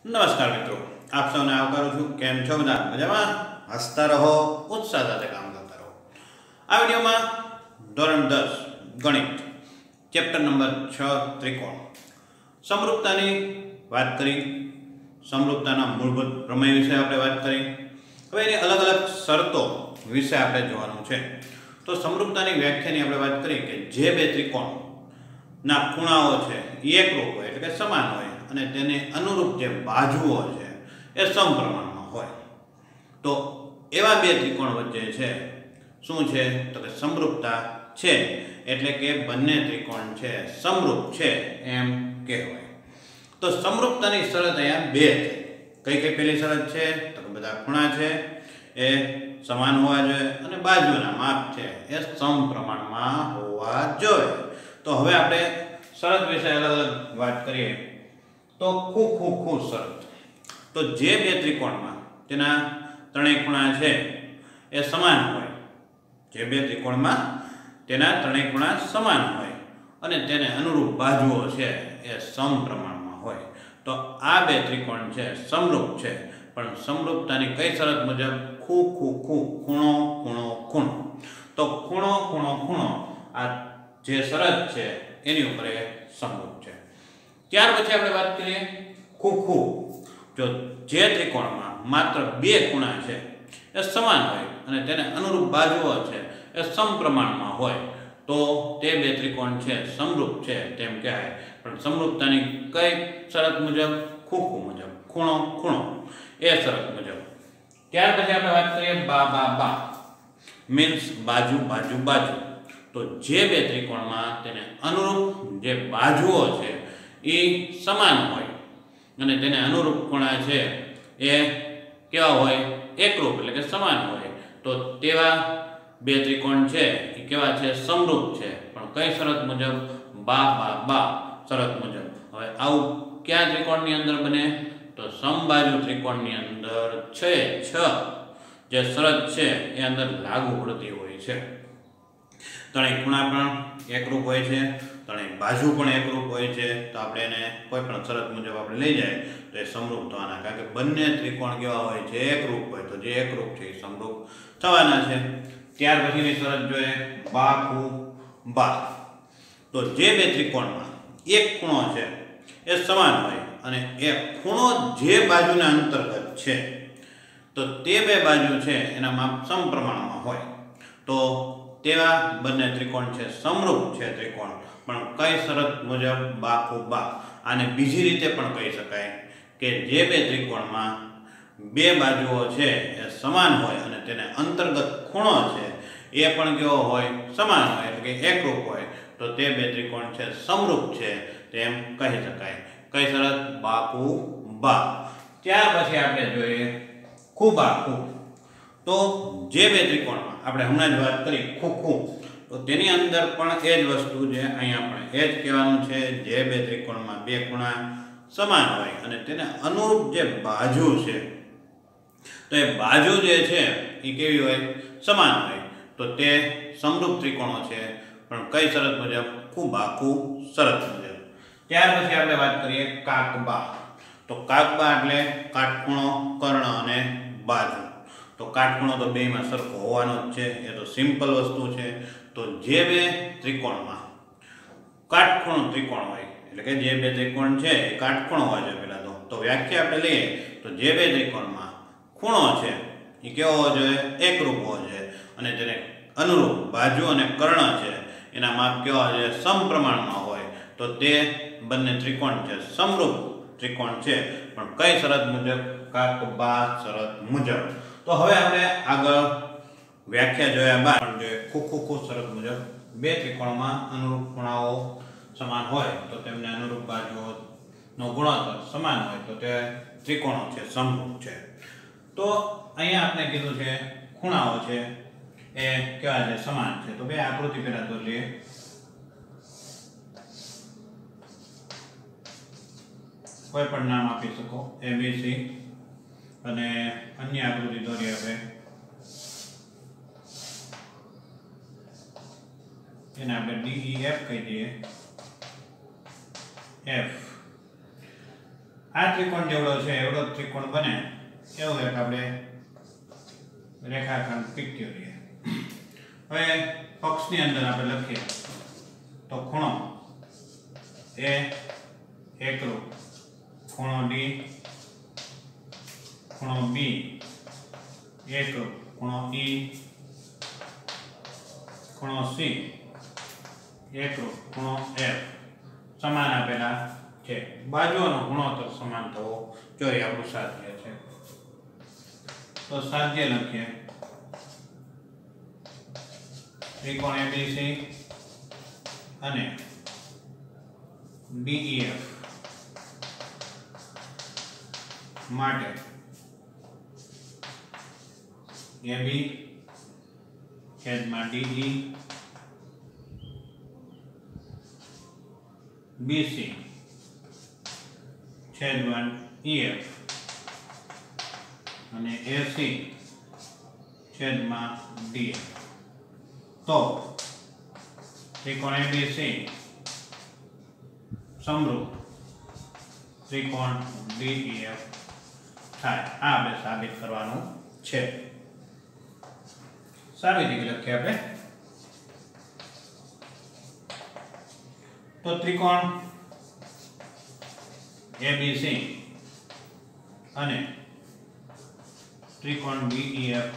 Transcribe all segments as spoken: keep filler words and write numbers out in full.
नमस्कार मित्रों, आप सबने आवकारू छूं। केम छो बधा मजामां? हसता रहो, उत्साह साथे काम करता रहो। आ विडियोमां धोरण दस गणित चैप्टर नंबर छ त्रिकोण समरूपतानी वात करी। समरूपताना मूलभूत प्रमेय विषय आपणे वात करी। हवे एनी अलग अलग शर्तो विषय आपणे जोवानुं छे। तो समरूपतानी व्याख्यानी आपणे वात करी के जे बे त्रिकोण ना खूणाओ छे एकरूप होय એટલે કે સમાન હોય અને તેને અનુરૂપ જે બાજુઓ છે એ સમપ્રમાણમાં હોય તો એવા બે ત્રિકોણ વચ્ચે છે શું છે તો કે સમરૂપતા છે એટલે કે બંને ત્રિકોણ છે સમરૂપ છે એમ કહેવાય। તો સમરૂપતાની શરત અહીંયા બે છે। કઈ કઈ પહેલી શરત છે તો કે બધા ખૂણા છે એ સમાન હોવા જોઈએ અને બાજુના માપ છે એ સમપ્રમાણમાં હોવા જોઈએ। तो हवे आपणे शरत विषय अलग अलग बात करिए तो खू खू खू शरत। तो जे बे त्रिकोणमां तेना त्रणेय खूणा छे ए समान होय, जे बे त्रिकोणमां तेना त्रणेय खूणा समान होय अने तेने अनुरूप बाजुओ छे ए समप्रमाणमां होय। तो आ बे त्रिकोण छे समरूप छे पण समरूपतानी कई शरत मुजब खू खू खू खूणो खूणो खूणो। तो खूणो खूणो खूणो आ जे शरत छे एनी उपर समरूप छे। त्यार पछी आपणे वात करीए खू खू। जो जे त्रिकोणमां मात्र बे खूणा छे ए समान होय अने तेने अनुरूप बाजुओ छे ए समप्रमाणमां होय तो ते बे त्रिकोण छे समरूप छे तेम कहेवाय। पण समरूपतानी कई शरत मुजब खू खू मुजब खूणो खूणो ए शरत मुजब। त्यार पछी आपणे वात करीए बा बा बा मीन्स बाजू बाजू बाजू। तो जे बे त्रिकोणमां तेने अनुरूप जे बाजुओ छे ए समान होय अने तेने अनुरूप खूणा छे ए केवा होय एकरूप એટલે કે समान होय तो तेवा बे त्रिकोण छे ए केवा छे समरूप छे पण कई शरत मुजब बा बा बा शरत मुजब। हवे आउ क्या त्रिकोणनी अंदर बने तो समबाजु त्रिकोणनी अंदर छे छ जे शरत छे ए अंदर लागू પડતી હોય છે। ત્રણેય ખૂણા પણ એકરૂપ હોય છે, ત્રણેય બાજુ પણ એકરૂપ હોય છે તો આપણે એને કોઈ પણ શરત મુજબ આપણે લઈ જાય તો એ સમરૂપ થવાના કારણ કે બંને ત્રિકોણ કેવા હોય છે એકરૂપ હોય તો જે એકરૂપ છે એ સમરૂપ થવાના છે। ત્યાર પછીની શરત જોઈએ બા ખુ બા। તો જે બે ત્રિકોણમાં એક ખૂણો છે એ સમાન હોય અને એ ખૂણો જે બાજુના અંતર્ગત છે તો તે બે બાજુ છે એના માપ સમપ્રમાણમાં હોય તો तेवा बने त्रिकोण छे समरूप छे त्रिकोण पण कई शरत मुजब बा खू बा। आने बीजी रीते पण कही शकाय के जे बे त्रिकोणमां बे बाजुओ छे ए समान होय अने तेने अंतर्गत खूणो छे ए पण केवो होय समान होय એટલે કે એકરૂપ होय तो ते बे त्रिकोण छे समरूप छे तेम कही शकाय। कई शरत बा खू बा। त्यार पछी आपणे जोईए खू बा खू। तो जे बे त्रिकोणमां આપણે હમણાં જ વાત કરી ખુ ખુ તો તેની અંદર પણ એ જ વસ્તુ છે અહીંયા આપણે એ જ કહેવાનું છે જે બે ત્રિકોણમાં બે ખૂણા સમાન હોય અને તેને અનુરૂપ જે બાજુ છે તો એ બાજુ જે છે એ કેવી હોય સમાન હોય તો તે સમરૂપ ત્રિકોણો છે પણ કઈ શરત મુજબ ખૂબ આખું શરત મુજબ। ત્યાર પછી આપણે વાત કરીએ કાકબા। તો કાકબા એટલે કાટખૂણો કર્ણ અને બાજુ। तो काटखूणो तो बे में सरखो होवानो ज छे ए तो सिंपल वस्तु है। तो जे बे त्रिकोण में काटखूणो त्रिकोण होय એટલે કે જે બે ત્રિકોણ છે એ કાટખૂણો હોય છે પેલા તો તો વ્યાખ્યા આપણે લઈએ તો જે બે ત્રિકોણમાં ખૂણો છે એ કેવો હોવો જોઈએ એકરૂપ હોવો જોઈએ અને તેને અનુરૂપ બાજુ અને કર્ણ છે એના માપ કેવા છે સમપ્રમાણમાં હોય તો તે બંને ત્રિકોણ છે સમરૂપ ત્રિકોણ છે પણ કઈ શરત મુજબ કાકબા શરત મુજબ। तो हवे आपणे आगळ व्याख्या जोया बाद जो खू खू खू शरत मुजब बे त्रिकोणमां अनुरूप खूणाओ समान होय तो तेमने अनुरूप बाजुओनो गुणोत्तर समान होय तो ते त्रिकोणो छे समरूप छे। तो अहींया आपणे कीधुं छे खूणाओ छे ए केवा छे समान छे। तो बे आकृति पेला तो लीए कोई पण नाम आपी शको ए बी सी અને અન્ય આકૃતિ દોરીએ આપણે એને આપણે ડી ઈ એફ કહી દઈએ। એફ આ ત્રિકોણ જેવડો છે એવડો ત્રિકોણ બને એવું એક આપણે રેખાખંડ પીક્યુ લઈએ. હવે પક્ષની અંદર આપણે લખીએ તો ખૂણો એ એકરૂપ, ખૂણો ડી, ખૂણો બી એકરૂપ, ખૂણો ઈ, ખૂણો સી એકરૂપ, ખૂણો એફ સમાન આપેલા છે. બાજુઓનો ગુણોત્તર સમાન થવો જોઈએ આપણું સાધ્ય છે. તો સાધ્ય લખીએ ત્રિકોણ એબીસી અને ડીઈએફ માટે એબી છેદમાં ડીઈ બીસી છેદમાં ઈએફ અને એસી છેદમાં ડીએફ. તો ત્રિકોણ એબીસી સમરૂપ ત્રિકોણ ડીઈએફ થાય. આ આપણે સાબિત કરવાનું છે. સાબિતી લખીએ આપણે તો ત્રિકોણ એબીસી અને ત્રિકોણ ડીઈએફ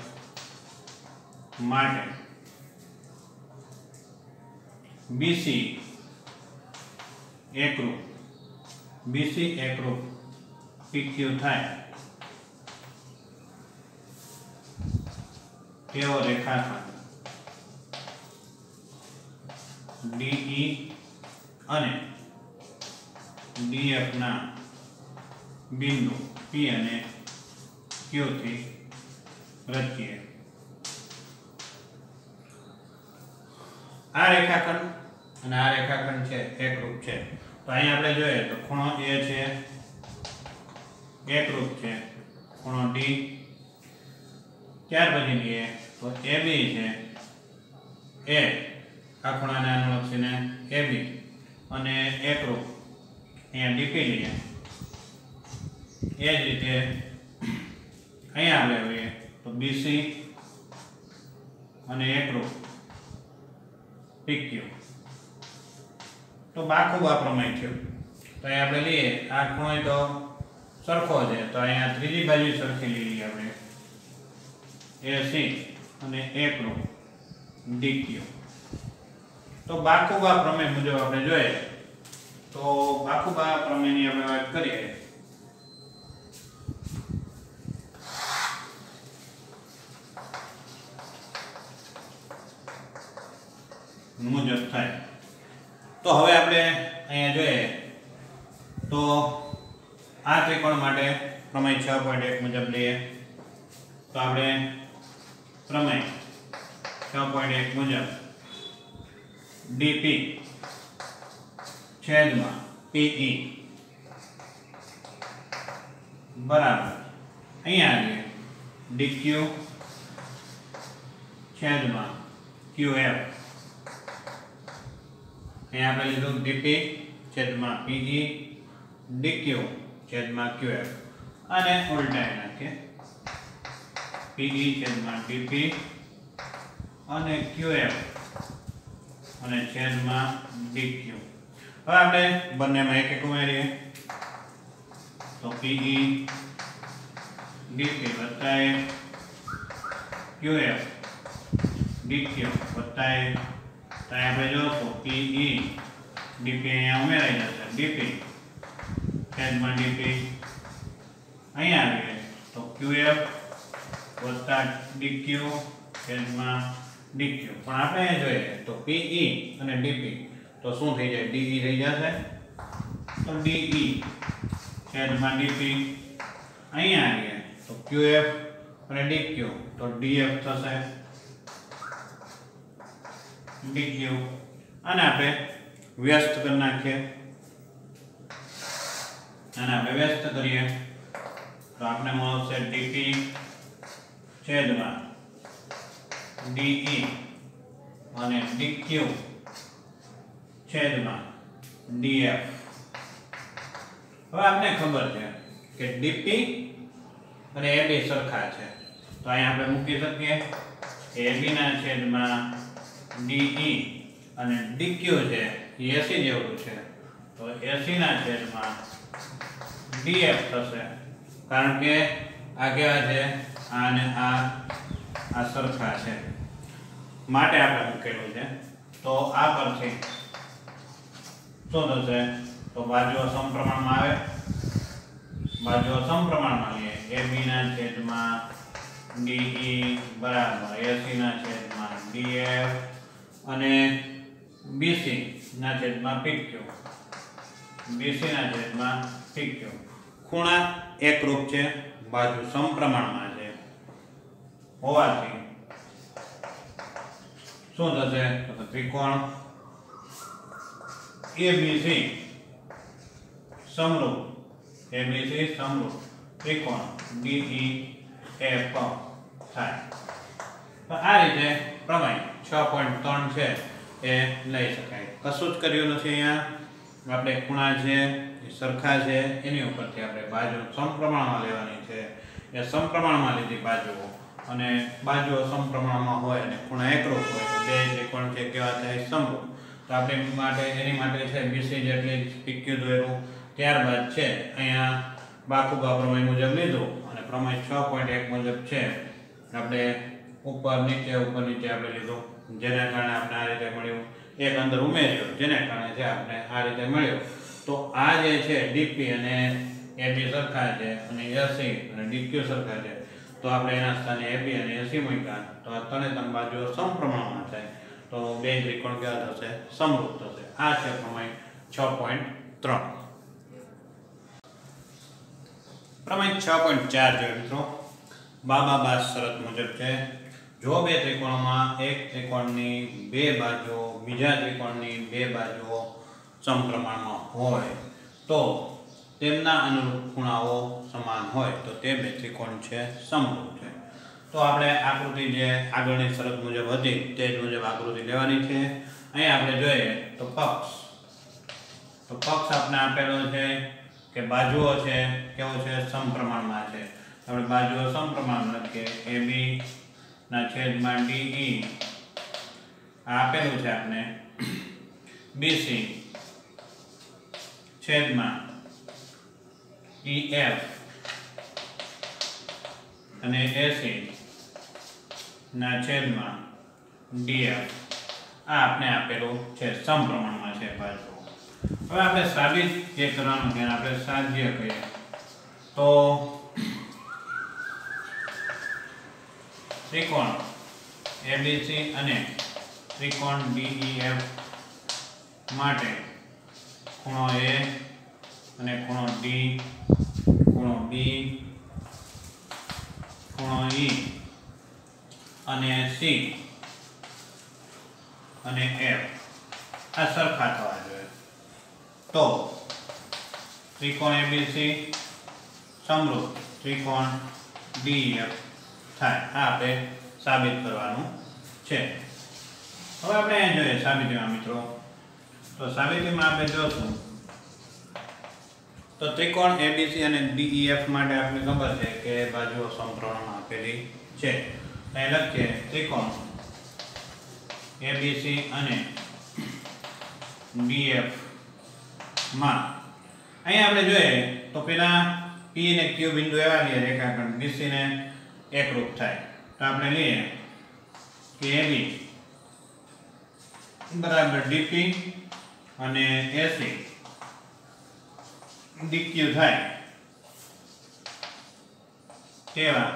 માટે બીસી એકરૂપ બીસી એકરૂપ પીક્યુ થાય તેવો રેખાખંડ ડીઈ અને ડીએફ ના બિંદુ પી અને ક્યુ થી રચીએ. આ રેખાખંડ અને આ રેખાખંડ છે એકરૂપ છે. તો અહીં આપણે જોઈએ તો ખૂણો એ છે એકરૂપ છે, ખૂણો ડી, ત્યાર પછી લઈએ તો એબી છે એ આ ખૂણાને અનુલક્ષીને એબી અને એકરૂપ અહીંયા ડીપી લઈએ. એ જ રીતે અહીંયા આપણે આવીએ તો બીસી અને એકરૂપ પીક્યુ. તો બાખુબ આ પ્રમાણે થયું. તો અહીં આપણે લઈએ આ ખૂણો તો સરખો છે તો અહીંયા ત્રીજી બાજુ સરખી લઈએ આપણે એસી અને એકરૂપ ડીક્યુ. તો બાખુબા પ્રમેય મુજબ આપણે જોઈએ તો બાખુબા પ્રમેયની આપણે વાત કરીએ મુજબ થાય. તો હવે આપણે અહીંયા જોઈએ તો આ ત્રિકોણ માટે પ્રમેય છ પોઈન્ટ એક મુજબ લઈએ તો આપણે પ્રમેય છ પોઈન્ટ એક મુજબ ડીપી છેદમાં પીઈ બરાબર અહીંયા આવીએ ડીક્યુ છેદમાં ક્યુએફ. અહીંયા આપણે લીધું ડીપી છેદમાં પીઈ ડીક્યુ છેદમાં ક્યુએફ અને ઉલટાઈ નાખીએ પીઈ છેદમાં ડીપી અને ક્યુએફ અને છેદમાં ડીક્યુ. હવે આપણે બંનેમાં એક એક ઉમેરીએ તો પીઈ ડીપી વત્તા એક ક્યુએફ ડીક્યુ વત્તા એક. તો આપણે જોશું પીઈ ડીપી અહીંયા ઉમેરાઈ જશે ડીપી છેદમાં ડીપી. અહીંયા આવીએ તો ક્યુએફ વત્તા ડીક્યુ છેદમાં ડીક્યુ. પણ આપણે જોઈએ તો પીઈ અને ડીપી તો શું થઈ જાય ડીઈ થઈ જશે તો ડીઈ છેદમાં ડીપી. અહીંયા આવીએ તો ક્યુએફ અને ડીક્યુ તો ડીએફ થશે ડીક્યુ. અને આપણે વ્યસ્ત કરી નાખીએ અને આપણે વ્યસ્ત કરીએ તો આપણે મળશે ડીપી છેદમાં ડીઈ અને ડીક્યુ છેદમાં ડીએફ. હવે આપને ખબર છે કે ડીપી અને એબી સરખા છે, તો અહીંયા આપણે મૂકી શકીએ એબી ના છેદમાં ડીઈ અને ડીક્યુ છે એ એસી જેવું છે, તો એસી ના છેદમાં ડીએફ થશે, કારણ કે આ કેવા છે આ અને આ આ સરખા છે માટે આપણે મૂકેલું છે. તો આ પરથી શું થશે, તો બાજુઓ સમપ્રમાણમાં આવે, બાજુઓ સમપ્રમાણમાં લઈએ એબી ના છેદમાં ડીઈ બરાબર એસી ના છેદમાં ડીએફ અને બીસી ના છેદમાં પીક્યુ, બીસી ના છેદમાં પીક્યુ. ખૂણા એકરૂપ છે, બાજુ સમપ્રમાણમાં છે હોવાથી શું થશે, તો ત્રિકોણ એબીસી સમરૂપ, એબીસી સમરૂપ ત્રિકોણ ડીઈએફ થાય. તો આ રીતે પ્રમેય છ પોઈન્ટ ત્રણ છે એ લઈ શકાય. કશું જ કર્યું નથી અહીંયા, આપણે ખૂણા છે એ સરખા છે એની ઉપરથી આપણે બાજુ સમપ્રમાણમાં લેવાની છે, એ સમપ્રમાણમાં લીધી બાજુઓ, અને બાજુઓ સમપ્રમાણમાં હોય અને ખૂણા એકરૂપ હોય તો બે ત્રિકોણ છે કેવા થાય, સમરૂપ. તો આપણે માટે એની માટે છે બીસી જેટલી પીક્યુ દોર્યું, ત્યારબાદ છે અહીંયા બાકુબા પ્રમેય મુજબ લીધું અને પ્રમેય છ પોઈન્ટ એક મુજબ છે આપણે ઉપર નીચે ઉપર નીચે આપણે લીધું, જેના કારણે આપણે આ રીતે મળ્યું. એક અંદર ઉમેર્યો જેના કારણે છે આપણે આ રીતે મળ્યું. તો આ જે છે ડીપી અને એબી સરખા છે અને એસી અને ડીક્યુ સરખા છે, તો આપણે એના સ્થાને એબી અને એસી મૂક્યા તો આ ત્રણે ત્રણ બાજુઓ સમપ્રમાણમાં થાય, તો બે ત્રિકોણ કેવા થશે, સમરૂપ થશે. આ છે પ્રમેય છ પોઈન્ટ ત્રણ. પ્રમેય છ પોઈન્ટ ચાર જોઈએ મિત્રો, બાબા બાસ શરત મુજબ છે. જો બે ત્રિકોણમાં એક ત્રિકોણની બે બાજુઓ બીજા ત્રિકોણની બે બાજુઓ સમપ્રમાણમાં હોય તો તેમના અનુરૂપ ખૂણાઓ સમાન હોય તો તે બે ત્રિકોણ છે સમરૂપ છે. તો આપણે આકૃતિ જે આગળની શરત મુજબ હતી તે જ મુજબ આકૃતિ લેવાની છે. અહીં આપણે જોઈએ તો પક્ષ, તો પક્ષ આપણે આપેલો છે કે બાજુઓ છે કેવો છે, સમપ્રમાણમાં છે. આપણે બાજુઓ સમપ્રમાણ લખીએ એબી ના છેદમાં ડીઈ આપેલું છે આપણે બીસી છેદમાં ઈએફ અને એસી ના છેદમાં ડીએફ, આ આપણે આપેલું છે સમપ્રમાણમાં છે બાજુ. હવે આપણે સાબિત જે કરવાનું છે આપણે સાધ્ય કહીએ તો ત્રિકોણ એબીસી અને ત્રિકોણ ડીઈએફ માટે ખૂણો એ અને ખૂણો ડી, ખૂણો બી, ખૂણો ઈ અને સી અને એફ આ સરખા થવા જોઈએ. તો ત્રિકોણ એબીસી સમરૂપ ત્રિકોણ ડીઈએફ થાય. આ આપણે સાબિત કરવાનું છે. હવે આપણે અહીં જોઈએ સાબિતીમાં મિત્રો, તો સાબિતીમાં આપણે જોશું તો ત્રિકોણ એબીસી અને ડીઈએફ માટે આપણે ખબર છે કે બાજુઓ સમપ્રમાણમાં આપેલી છે. અહીં લખીએ ત્રિકોણ એબીસી અને ડીએફ માં અહીં આપણે જોઈએ તો પેલા પી અને ક્યુ બિંદુ એવા લઈએ રેખાખંડ બીસી ને એકરૂપ થાય. તો આપણે લઈએ કે એબી બરાબર ડીપી અને એસી ડીક્યુ થાય તેવા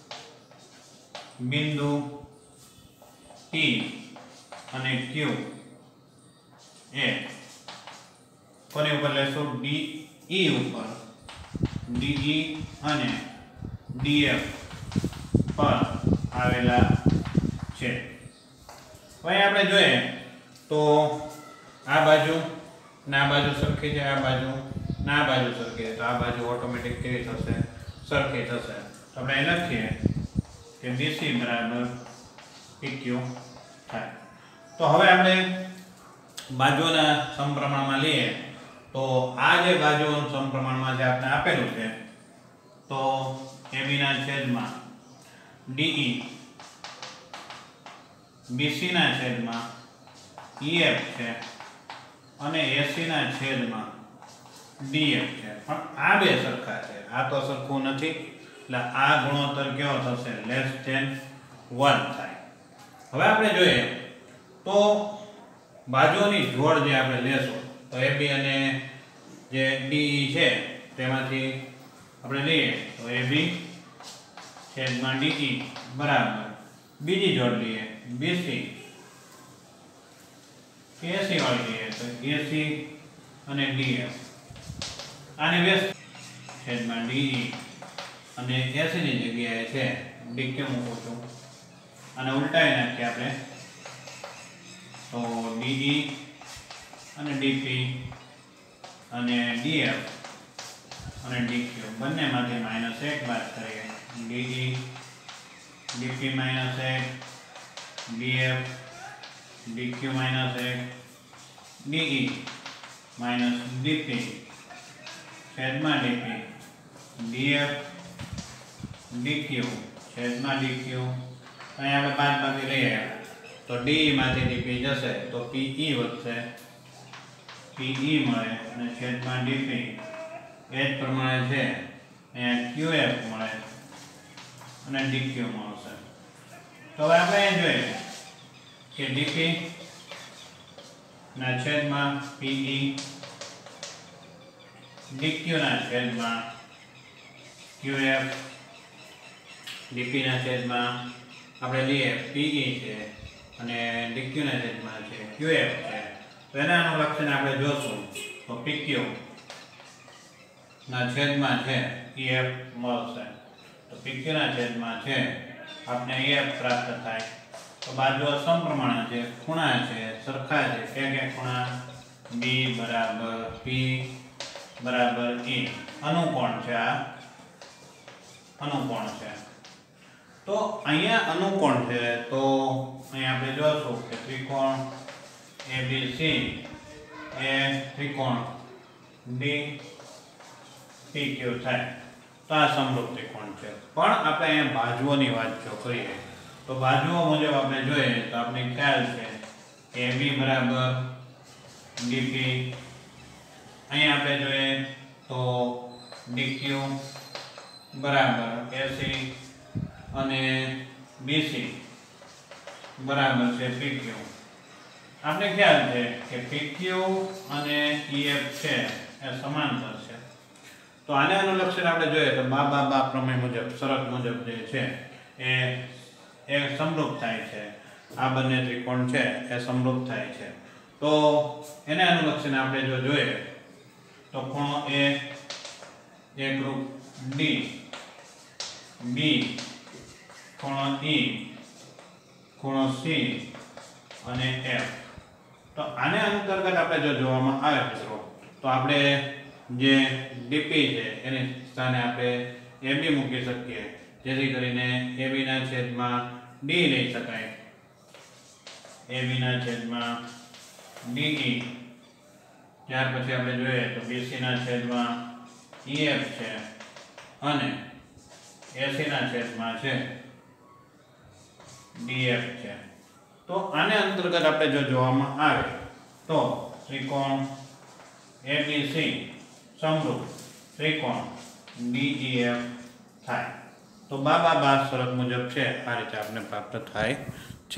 બિંદુ પી અને ક્યુ એ કોની ઉપર લેશું, ડીઈ ઉપર, ડીઈ અને ડીએફ પર આવેલા છે. હવે આપણે જોઈએ તો આ બાજુ ના બાજુ સરખી છે, આ બાજુ ના બાજુ સરખી છે, તો આ બાજુ ઓટોમેટિક કેવી થશે, સરખી થશે. તો આપણે લખીએ કે બીસી બરાબર પીક્યુ થાય. તો હવે આપણે બાજુના સમપ્રમાણમાં લઈએ તો આ જે બાજુઓનું સમપ્રમાણમાં જે આપણે આપેલું છે તો A B ના છેદમાં D E B C ના છેદમાં E F છે અને A C ના છેદમાં D F છે પણ આ બે સરખા છે આ તો સરખું નથી એટલે આ ગુણોત્તર કેવો થશે લેસ ધેન એક થાય હવે આપણે જોઈએ તો બાજુઓની જોડ જે આપણે લેશું તો A B અને જે D E છે તેમાંથી આપણે લઈએ તો A B છેદમાં D E બરાબર બીજી જોડ લઈએ B C A C વાળી લઈએ તો A C અને D F આને વ્યસ્ત છેદમાં D E અને A C ની જગ્યાએ છે D Q મૂકું છું અને ઉલટાવી નાખીએ આપણે તો D E અને D P અને D F અને D Q બંનેમાંથી માઇનસ એક બાદ કરીએ D E D P minus એક D F D Q minus એક D E minus D P છેદમાં D P D F D Q છેદમાં D Q અહીં આપણે બાદ બાકી લઈએ તો D E માંથી D P જશે તો P E વધશે P E મળે અને છેદમાં D P એ જ પ્રમાણે છે અહીંયા Q F મળે અને D Q મળશે તો હવે આપણે અહીં જોઈએ કે D P ના છેદમાં P E D Q ના છેદમાં Q F D P ના છેદમાં આપણે લઈએ P E છે અને D Q ના છેદમાં છે Q F છે તો એના અનુલક્ષીને આપણે જોશું તો P Q ના છેદમાં છે E F મળશે તો P Q ના છેદમાં છે આપણે E F પ્રાપ્ત થાય તો બાજુઓ સમપ્રમાણ છે ખૂણા છે સરખા છે કે કે ખૂણા B બરાબર P બરાબર E અનુકોણ છે આ અનુકોણ છે તો અહીંયા અનુકોણ છે તો અહીં આપણે જોશું કે ત્રિકોણ A B C એ ત્રિકોણ D P Q થાય તો આ સમરૂપ ત્રિકોણ છે પણ આપણે અહીંયા બાજુઓની વાત જો કરીએ તો બાજુઓ મુજબ આપણે જોઈએ તો આપણે ખ્યાલ છે કે A B બરાબર D P અહીં આપણે જોઈએ તો D Q બરાબર A C અને B C બરાબર છે P Q આપણે ખ્યાલ છે કે P Q અને E F છે એ સમાંતર છે તો આને અનુલક્ષીને આપણે જોઈએ તો બા બા બા પ્રમેય મુજબ શરત મુજબ જે છે એ એ સમરૂપ થાય છે આ બંને ત્રિકોણ છે એ સમરૂપ થાય છે તો એને અનુલક્ષીને આપણે જો જોઈએ તો ખૂણો A એકરૂપ D B ખૂણો E ખૂણો C અને F તો આને અંતર્ગત આપણે જો જોવામાં આવે મિત્રો તો આપણે જે D P છે એની સ્થાને આપણે A B મૂકી શકીએ જેથી કરીને A B ના છેદમાં D લઈ શકાય A B ના છેદમાં D E ત્યાર પછી આપણે જોઈએ તો B C ના છેદમાં E F છે અને A C ના છેદમાં છે D F છે તો આને અંતર્ગત આપણે જો જોવામાં આવે તો ત્રિકોણ A B C સમરૂપ ત્રિકોણ D E F થાય તો બા બા બા શરત મુજબ છે આ રીતે આપણે પ્રાપ્ત થાય છે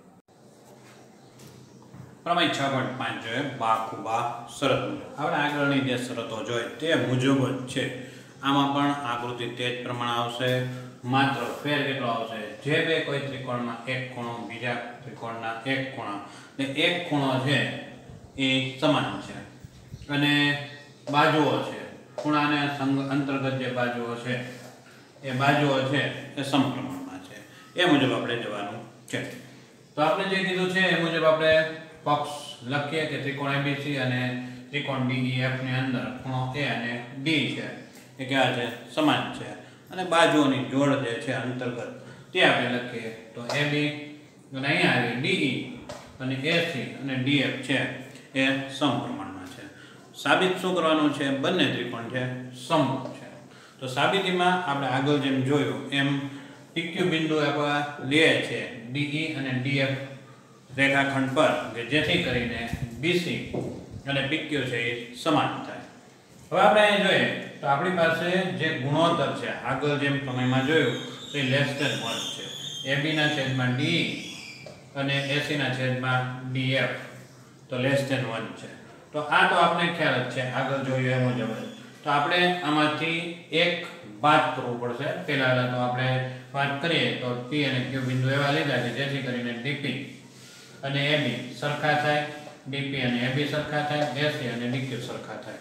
પ્રમેય છ પોઈન્ટ પાંચ જોઈએ બા કુબા શરત મુજબ આપણે આગળની જે શરતો જોઈએ તે મુજબ જ છે આમાં પણ આકૃતિ તે જ પ્રમાણે આવશે માત્ર ફેર કેટલો આવશે જે બે કોઈ ત્રિકોણમાં એક ખૂણો બીજા ત્રિકોણના એક ખૂણા ને એક ખૂણો છે એ સમાન છે અને બાજુઓ છે ખૂણાને અંતર્ગત જે બાજુઓ છે એ બાજુઓ છે એ સમપ્રમાણમાં છે એ મુજબ આપણે જવાનું છે તો આપણે જે કીધું છે એ મુજબ આપણે પક્ષ લખીએ કે ત્રિકોણ A B C અને ત્રિકોણ D E F ની અંદર ખૂણો A અને D છે એ કેવા છે સમાન છે અને બાજુઓની જોડ જે છે અંતર્ગત તે આપણે લખીએ તો A B અને અહીંયા આવી D E અને A C અને D F છે એ સમપ્રમાણમાં છે સાબિત શું કરવાનું છે? બંને ત્રિકોણ છે સમરૂપ છે. તો સાબિતીમાં આપણે આગળ જેમ જોયું એમ પીક્યુ બિંદુ આપણે લઈએ છીએ ડીઈ અને ડીએફ રેખાખંડ પર કે જેથી કરીને બીસી અને પીક્યુ છે એ સમાન થાય. હવે આપણે અહીં જોઈએ તો આપણી પાસે જે ગુણોત્તર છે આગળ જેમ પ્રમેયમાં જોયું તો એ લેસ ધેન વન છે. એબી ના છેદમાં ડી અને એસી ના છેદમાં ડીએફ તો લેસ ધેન વન છે. તો આ તો આપણે ખ્યાલ જ છે આગળ જોયું એ મુજબ. તો આપણે આમાંથી એક બાદ કરવું પડશે. પહેલા તો આપણે વાત કરીએ તો પી અને ક્યુ બિંદુ એવા લીધા કે જેથી કરીને ડીપી અને એબી સરખા થાય, ડીપી અને એબી સરખા થાય, એસી અને ડીક્યુ સરખા થાય.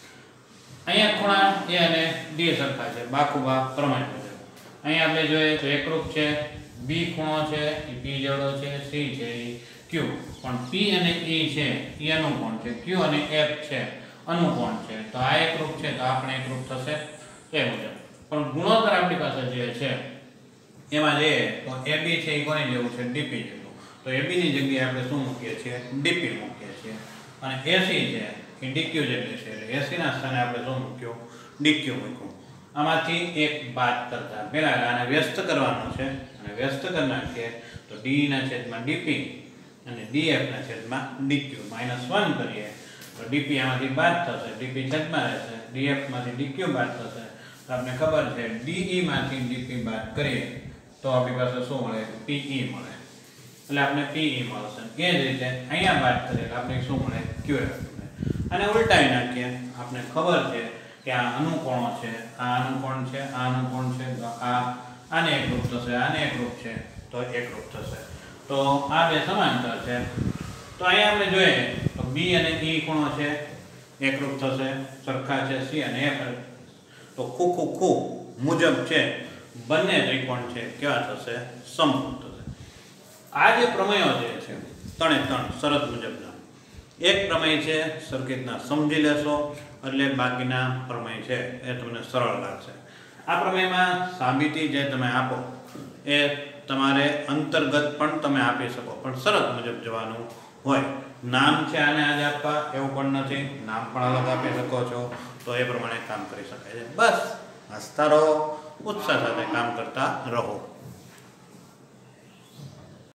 અહીંયા ખૂણા એ અને ડી સરખા છે બાકુબા પ્રમાણ મુજબ. અહીંયા આપણે જોઈએ તો એકરૂપ છે. બી ખૂણો છે એ પી જેવડો છે, સી છે એ ક્યુ, પણ પી અને ઈ છે એ અનુકોણ છે, ક્યુ અને એફ છે અનુકોણ છે. તો આ એકરૂપ છે તો આપણે એકરૂપ થશે એ મુજબ. પણ ગુણોત્તર આપણી પાસે જે છે એમાં જે તો એબી છે એ કોની જેવું છે? ડીપી જેવું. તો એબી ની જગ્યાએ આપણે શું મૂકીએ છીએ? ડીપી મૂકીએ છીએ. અને એસી છે એ ડીક્યુ જેટલી છે એટલે એસી ના સ્થાને આપણે શું મૂક્યું? ડીક્યુ મૂક્યું. આમાંથી એક બાદ કરતા પહેલા આને વ્યસ્ત કરવાનો છે અને વ્યસ્ત કરી નાખીએ તો ડી ના છેદમાં ડીપી અને ડીએફ ના છેદમાં ડીક્યુ માઇનસ વન કરીએ તો ડીપી આમાંથી બાદ થશે, ડીપી છેદમાં રહેશે, ડીએફ માંથી ડીક્યુ બાદ થશે. તો આપણે ખબર છે ડીઈ માંથી ડીપી બાદ કરીએ તો આપણી પાસે શું મળે? પીઈ મળે. એટલે આપણે પીઈ મળશે. એ જ રીતે અહીંયા બાદ કરીએ એટલે આપણે શું મળે? ક્યુએફ મળે. અને ઉલટાવી નાખીએ આપણે ખબર છે કે આ અનુકોણો છે, આ અનુકોણ છે, આ અનુકોણ છે, તો આ આને એકરૂપ થશે, આને એકરૂપ છે તો એકરૂપ થશે. તો આ બે સમાંતર છે. તો અહીંયા આપણે જોઈએ તો બી અને ઈ ખૂણો છે એકરૂપ થશે, સરખા છે સી અને એફ. તો ખુ ખુ ખુ મુજબ છે બંને ત્રિકોણ છે કેવા થશે? સમરૂપ થશે. આ જે પ્રમેયો જે છે ત્રણે ત્રણ શરત મુજબના એક પ્રમેય છે સર્કિટના સમજી લેશો એટલે બાકીના પ્રમેય છે એ તમને સરળ લાગશે. આ પ્રમેયમાં સાબિતી જે તમે આપો એ તમારે અંતર્ગત પણ તમે આપી શકો, પણ શરત મુજબ જવાનું હોય. નામ છે આને આજે આપવા એવું પણ નથી, નામ પણ અલગ આપી શકો છો તો એ પ્રમાણે કામ કરી શકાય છે. બસ હસતા રહો, ઉત્સાહ સાથે કામ કરતા રહો.